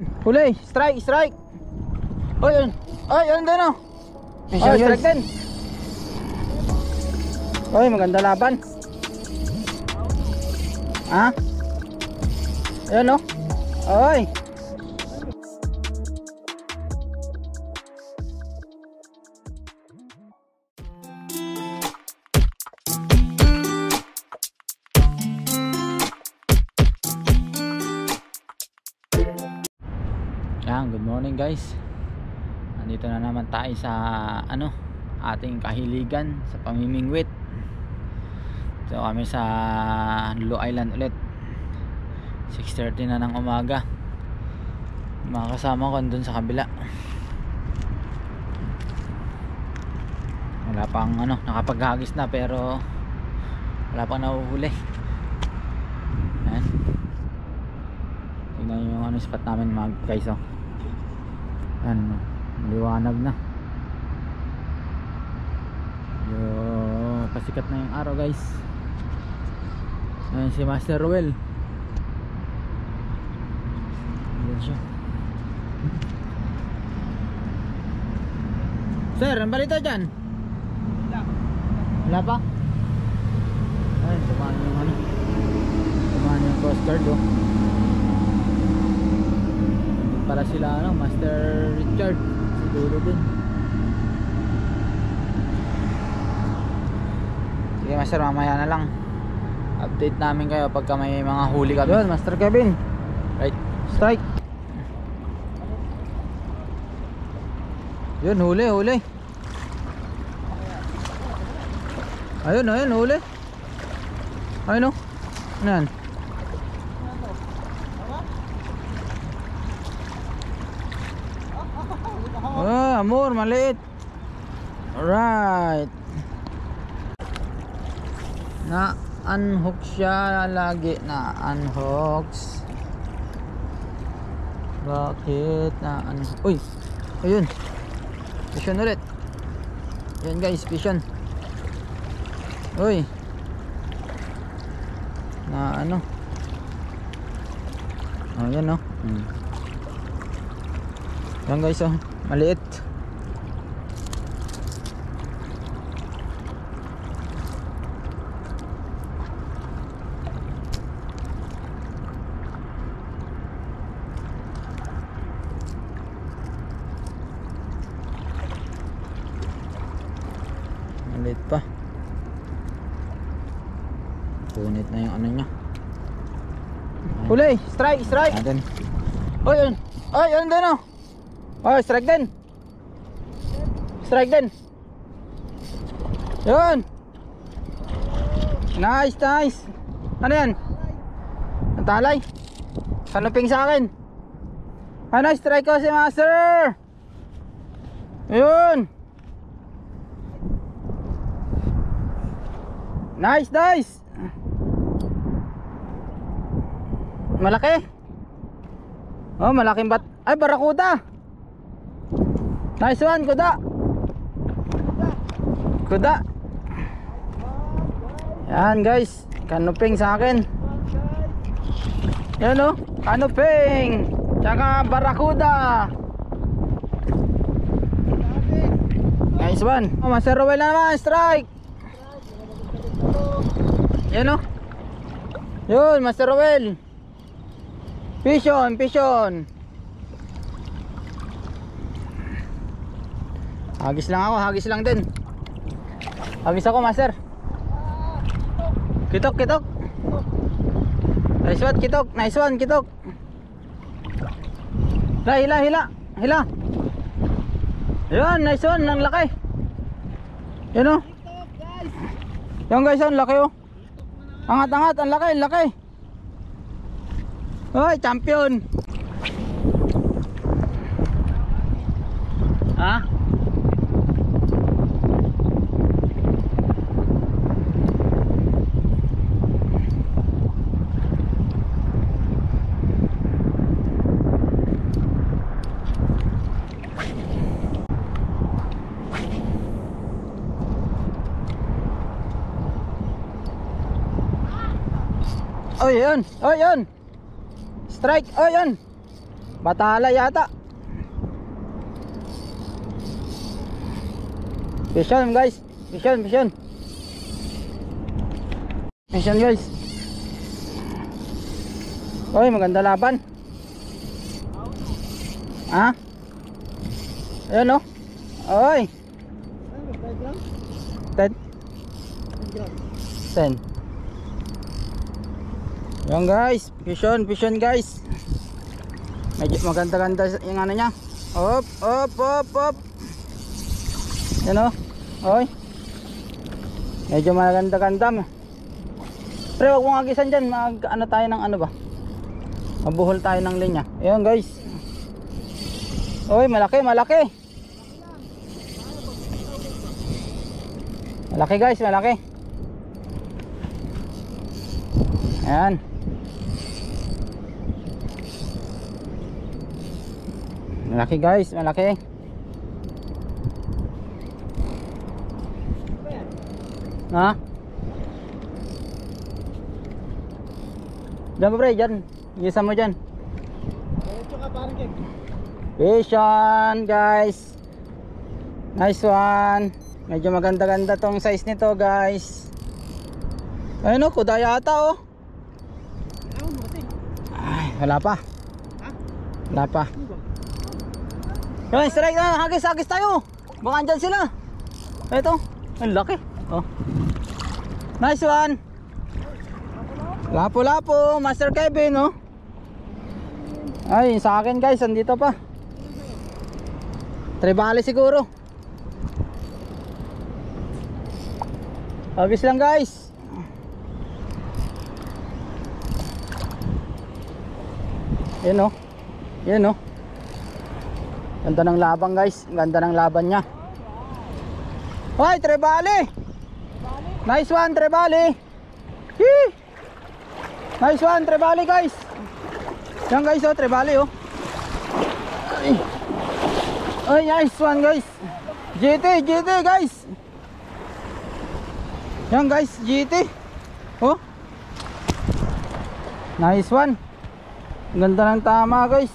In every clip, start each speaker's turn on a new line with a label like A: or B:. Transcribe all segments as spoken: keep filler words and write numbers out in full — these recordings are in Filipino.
A: Huli, strike, strike. Oh, yun. Oh, yun din oh. Oh, strike din. Oy, maganda laban. Ha? Ayan oh. Oy. Yan, good morning guys. Nandito na naman tayo sa ano, ating kahiligan sa pamimingwit. So kami sa Lulu Island ulit. six thirty na ng umaga. Mga kasama ko dun sa kabila. Wala pang ano, nakapaghagis na pero wala pang nahuhuli. Yan. Tingnan yung ano spot namin mga guys oh. Yan, maliwanag na. Yo, pasikat na yung araw guys. Ayan si Master Ruel. Ayan siya. Sir, ang balita dyan? Wala. Wala pa? Ayun, dumaan yung ano, dumaan yung Coast Guard oh. Para sila ano, Master Richard siguro din. Sige Master, mamaya na lang update namin kayo pagka may mga huli kami. Yun, Master Kevin. Right, strike. Yun, huli, huli. Ayun, ayun, huli. Ayun o. Ano yan? Ah, amor, maliit. Alright. Na unhook siya lagi, na unhooks. Bakit na unhook? Uy, ayun. Vision ulit. Yan guys, vision. Uy. Na ano? Oh, yan oh. Hmm. Yan guys oh. Maliit. Maliit pa. Punit na yung ano niya. Huli, strike, strike. Oh, yun. Oh, yun din oh. Oh, strike din. Strike din. Yun. Nice, nice. Ano yan? Natalay. Kanuping sa akin. Ano, strike ko si Master. Yun. Nice, nice. Malaki. Oh, malaking bat. Ay, barakuda. Nice one, kuda. Kuda. Yan guys, kanuping sa akin. Yan o, kanuping. Tsaka barakuda. Nice one. Oh, Master Ruel na naman, strike. Yan o. Yun, Master Ruel. Vision, vision. Hagis lang ako, hagis lang din. Hagis ako, Master. Kitok, kitok. Nice one, kitok. Nice one, kitok. Hila, hila, hila. Hila. Yan, nice one, ang laki. Yan o. Yan guys, ang laki o. Angat, angat, ang laki, ang laki. Hoy, champion. Ha? Oh, yun. Oh, yun. Strike. Oh, yun. Batala yata. Vision guys. Vision, vision. Vision guys. Oy, maganda laban. Ha? Ayan o. Oy. Ten. Ten. Yan guys. Vision, vision guys. Medyo maganda-ganda yung ano niya. Op, op, op, op. Yan o. Oy. Medyo maganda-ganda. Pre, wag mong agisan dyan. Mag ano tayo ng ano ba? Mabuhol tayo ng linya. Ayan guys. Oy, malaki, malaki. Malaki guys, malaki. Ayan. Malaki guys, malaki. Ha? Diyan ba pre, dyan. Isa mo dyan. Vision guys. Nice one. Medyo maganda-ganda tong size nito guys. Ayun o, kuda yata o. Ay, wala pa. Wala pa. Yun, strike na. Hagis, hagis tayo. Baka andyan sila. Ito, ang laki. Oh. Nice one. Lapo-lapo, Master Kevin oh. Ay, sa akin guys, andito pa. Tribali siguro. Hagis lang guys. Yan oh. Yan oh. Ganda ng laban guys. Ganda ng laban niya. Hoy, Tribali. Nice one, Tribali. Hee. Nice one, Tribali guys. Yan guys oh, Tribali oh. Ay. Ay, nice one guys. G T, G T guys. Yan guys, G T. Oh. Nice one. Ganda ng tama guys.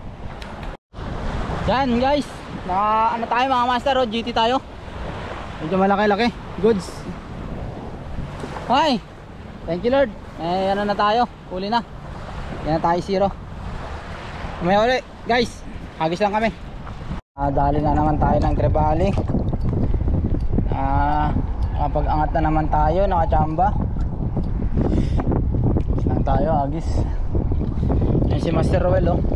A: Yan guys. Na ano tayo mga master oh, G T tayo. Medyo malaki-laki. Goods. Hi. Thank you Lord. Eh ano na tayo, huli na. Yan na tayo zero. Mamaya ulit guys. Hagis lang kami. Ah, dali na naman tayo ng Tribali. Ah, kapag-angat na naman tayo, nakachamba. Lang tayo, hagis. Yan si Master Roel oh.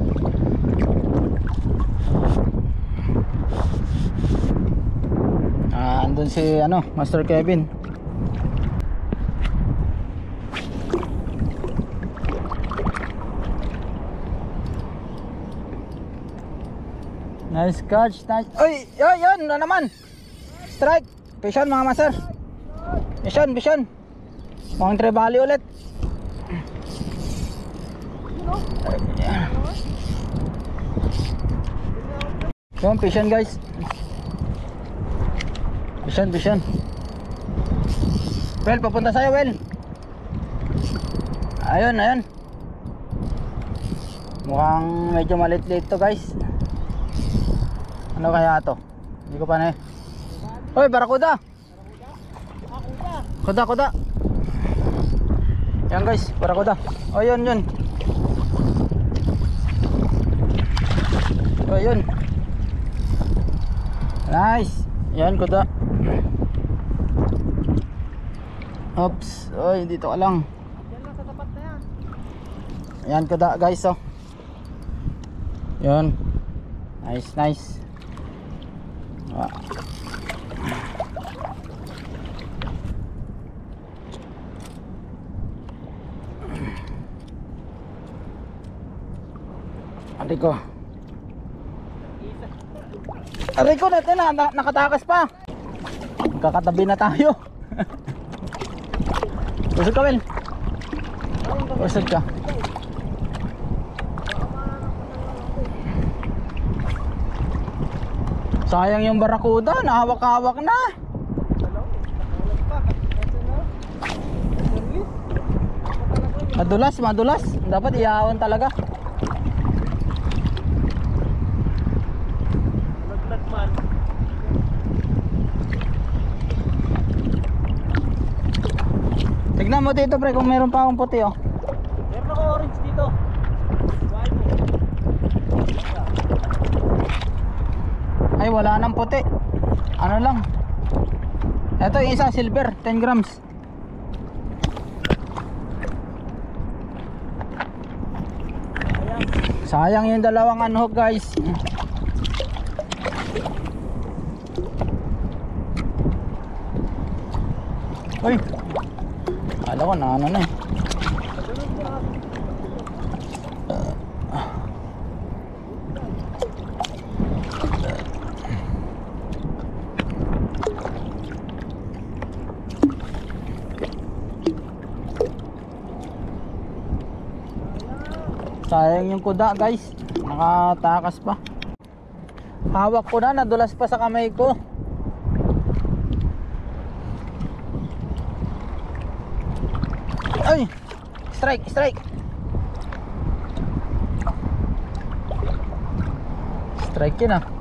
A: Ah, andun si ano, Master Kevin. Nice catch, nice. Uy, yun, yun, na naman. Strike. Vision mga master. Vision, vision. Mukhang Tribali ulit. Yun, vision guys. Vision, vision. Well, papunta sa'yo, Well. Ayun, ayun. Mukhang medyo malit-lit to guys. Ano kaya to? Hindi ko pa na eh. Hoy, barakuda. Kuda, kuda. Yan guys, barakuda. Oh, yun, yun. Oh, yun. Nice. Yan, kuda. Oops. Oy, dito ka lang. Yan lang sa tapat na yan. Yan, kuda guys oh. Yan. Nice, nice. Ah. Aray ko. Aray ko natin na, na nakatakas pa. Kakatabi na tayo. Usod ka, Wel. Usod ka. Sayang yung barakuda, nahawak-hawak na. Madulas, madulas. Dapat ihawan talaga. Tingnan mo dito pre kung meron pa akong puti oh.
B: Meron ako orange dito.
A: Ay wala nang puti. Ano lang. Ito yung isa silver, ten grams. Sayang yung dalawang unhook guys. Uy, kala ko na ano na eh. Sayang yung kuda guys, nakatakas pa. Hawak ko na, nadulas pa sa kamay ko. Ay! Strike! Strike! Strike yun ah.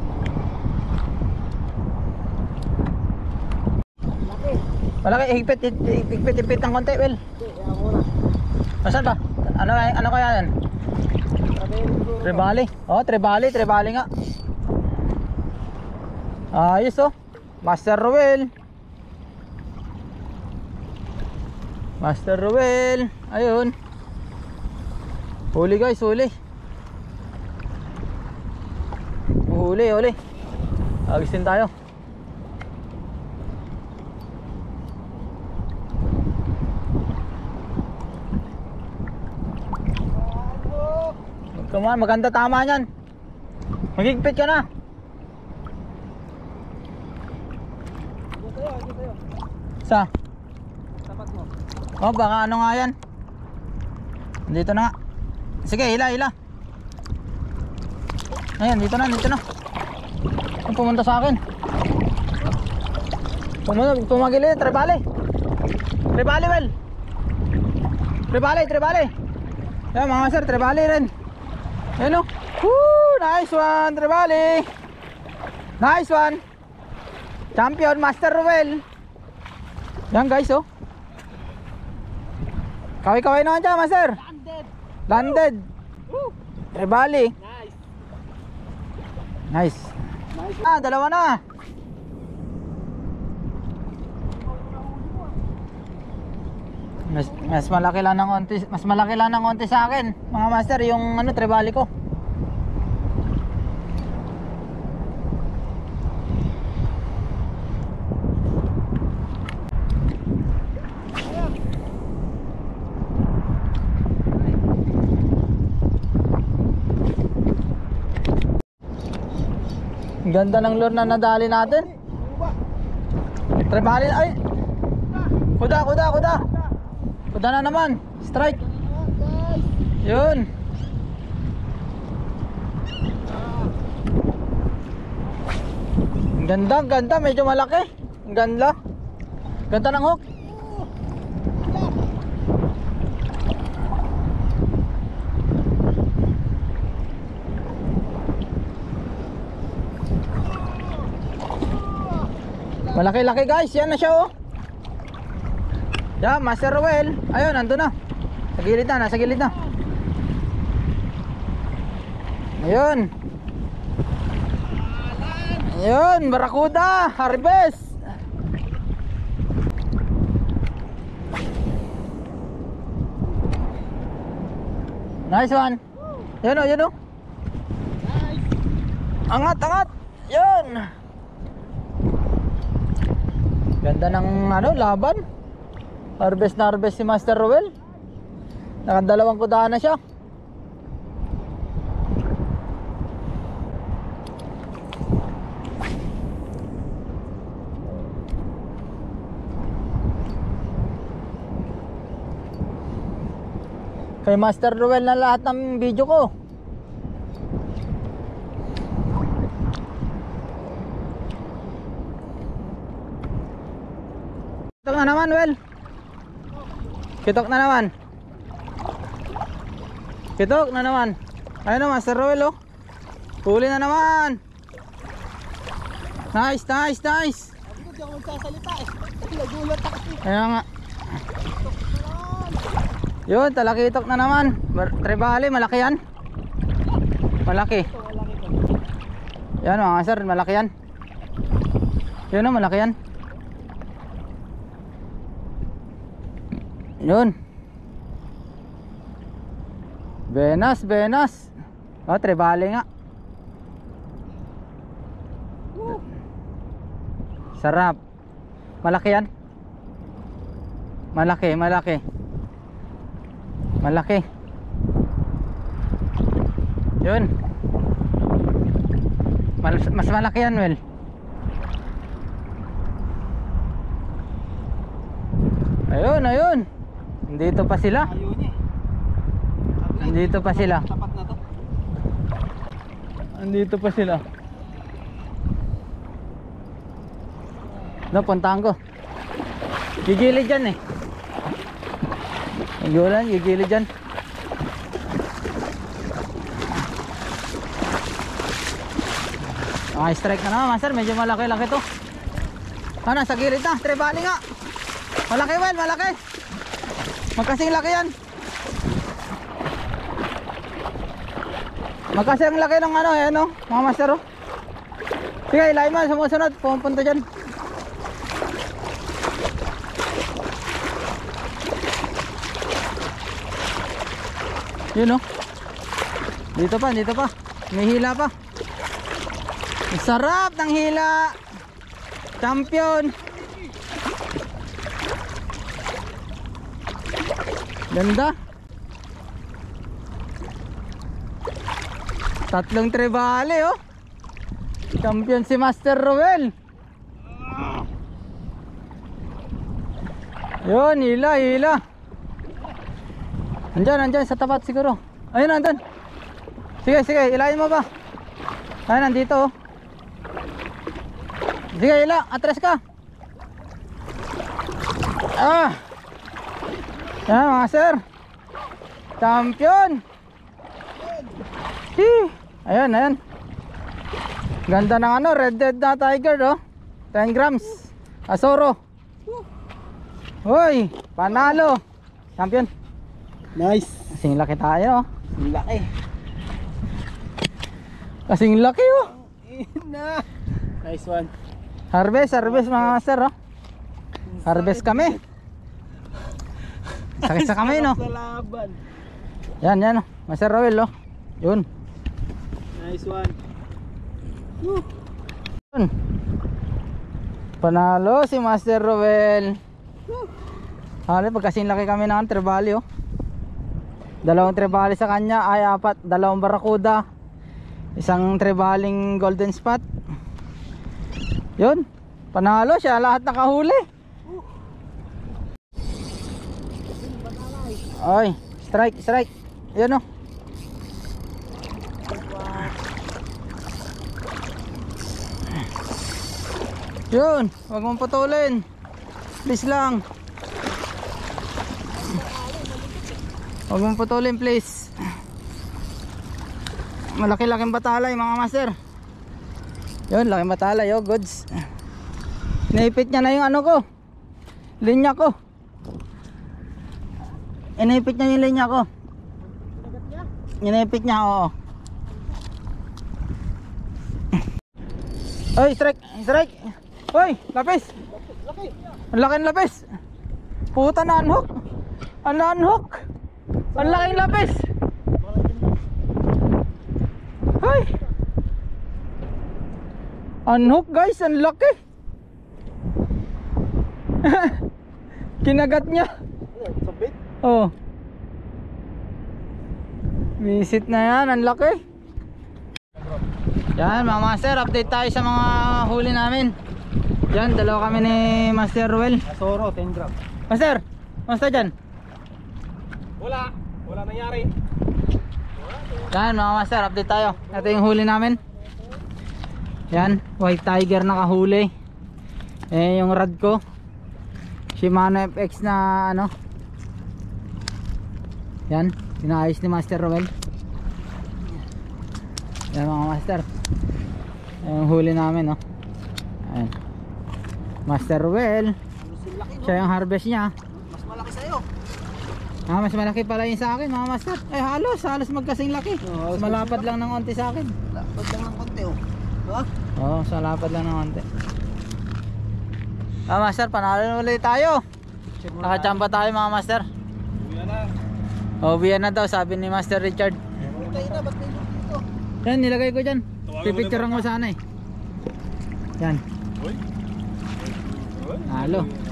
A: Malaki, higpit, higpit, higpit ng konti, Well. Masan ba? Ano, ano kaya yan? Trebali. Oh, trebali, trebali nga. Ayos oh. Master Ruel. Master Ruel. Ayun. Huli guys, huli. Huli, huli. Agis din tayo. Come on, maganda tama niyan. Magigpit ka na.
B: Dito tayo, dito tayo.
A: Sa?
B: Tapat mo.
A: Oh, baka ano nga yan. Dito na nga. Sige, hila, hila. Ayan, dito na, dito na. Pumunta sa akin. Pumunta, tumagilid, trebali. Trebali, Well. Trebali, trebali. Ayan mga sir, trebali rin. Ayan o. Woo! Nice one, trebali. Nice one. Champion, Master Ruel. Yan guys oh. Kaway-kaway naman dyan, Master.
B: Landed.
A: Landed.
B: Woo!
A: Trebali.
B: Nice.
A: Nice.
B: Nice.
A: Ah, dalawa na. Mas, mas malaki lang ng konti, mas malaki lang ng konti sa akin, mga master, yung ano, trebali ko. Ganda ng lure na nadali natin. Trebali, ay. Kuda, kuda, kuda. Kuda na naman. Strike. Yun. Ganda, ganda. Medyo malaki. Ganda. Ganda ng hook. Malaki-laki guys. Yan na siya oh. Yan, Master Ruel. Ayun, nandun na. Sa gilid na, nasa gilid na. Ayun. Ayun, Barracuda, harvest. Nice one. Yun o, yun o. Angat, angat. Yun. Ganda ng ano, laban. Harvest na harvest si Master Ruel. Nakadalawang kudahan na siya. Kay Master Ruel na lahat ng video ko. Kitok na naman, Well. Kitok na naman. Kitok na naman. Ayun na, Master Ruel oh. Huli na naman. Nice, nice, nice.
B: Hindi ako magsasalita eh. Nagulat ako.
A: Kaya nga. Yun, talakitok na naman. Trevally, malaki yan. Malaki. Yan mga sir, malaki yan. Yun o, malaki yan. Yun. Benas, benas. Oh, trevally nga. Sarap. Malaki yan. Malaki, malaki. Malaki. Yun. Mas, mas malaki yan, Well. Ayun, ayun. Nandito pa sila.
B: Ayun eh.
A: Nandito pa sila.
B: Tapat na to.
A: Nandito pa sila. No, puntahan ko. Gigilid dyan eh. Gigulan, gigilid dyan. Okay, strike na naman, master. Medyo malaki-laki to. Ano, sa gilid na. Trevally nga. Malaki, Well, malaki. Magkasing laki yan. Magkasing laki ng ano, eh, no? Mga master, oh. Sige, ilahin mo, sumusunod. Pumunta dyan. Yun, oh. Dito pa, dito pa. May hila pa. Sarap ng hila. Champion. Ganda. Tatlong trevally, oh. Champion si Master Roel. Yun, hila, hila. Andyan, andyan sa tapat siguro. Ayun, andyan. Sige, sige, ilayin mo ba? Ayun, nandito, oh. Sige, ila, atras ka. Ah. Yan mga sir. Champion. Hii. Ayan, ayan. Ganda ng ano, red dead na tiger, oh. ten grams. Asoro. Hoy, panalo. Champion.
B: Nice.
A: Kasing laki tayo, oh.
B: Laki.
A: Kasing laki, oh.
B: Na. Nice one.
A: Harvest, harvest mga master, oh. Harvest kami. Sakit sa kami, no.
B: Sa laban.
A: Yan, yan, oh. Master Roel, oh. Yun.
B: Nice one. Woo.
A: Yun. Panalo si Master Roel. Hali, pagkasing laki kami ng trevally, oh. Dalawang trevally sa kanya, ay apat. Dalawang barakuda. Isang trevaling golden spot. Yun. Panalo siya, lahat nakahuli. Oy, strike, strike. Yan, oh. Yun, wag mong putulin. Please lang. Wag mong putulin, please. Malaki-laking batalay mga master. Yun, laking batalay, oh, goods. Naipit niya na yung ano ko, linya ko. Inaipit niya yung linya ko. Inaipit niya, oo. Oy, strike, strike. Oy, lapis.
B: Laki.
A: Ang laki ng lapis. Puta na unhook. Ang unhook. Ang laking lapis. Hoy. Unhook guys, ang laki. Kinagat niya.
B: Sabit.
A: Oh. Visit na yan, ang laki. Yan mga master, update tayo sa mga huli namin. Yan, dalawa kami ni Master Roel.
B: Asoro, ten grams.
A: Master, master dyan.
B: Wala. Wala nangyari.
A: Yan mga master, update tayo. Ito yung huli namin. Yan, white tiger na kahuli. Eh yung rod ko Shimano F X na ano. Yan, inaayos ni Master Roel. Yan mga master, yung huli namin, oh. Ayan. Master Roel, siya yung harvest niya.
B: Mas malaki sa'yo.
A: Ah, mas malaki pala yung sa akin mga master. Eh halos, halos magkasing laki.
B: Oo,
A: Mas malapad lang ng konti sa akin.
B: Lapad lang ng konti, oh. Diba?
A: Oo, sa lapad lang ng konti. Ah master, panalo na ulit tayo.
B: Check mo na.
A: Nakachamba tayo mga master.
B: Uwi na.
A: O, biyan na daw, sabi ni Master Richard.
B: Tayo na, ba't may loot dito?
A: Yan, nilagay ko dyan.
B: Tawagan mo
A: Pipicturean
B: na
A: ko sana eh. Yan.
B: Uy.
A: Halo.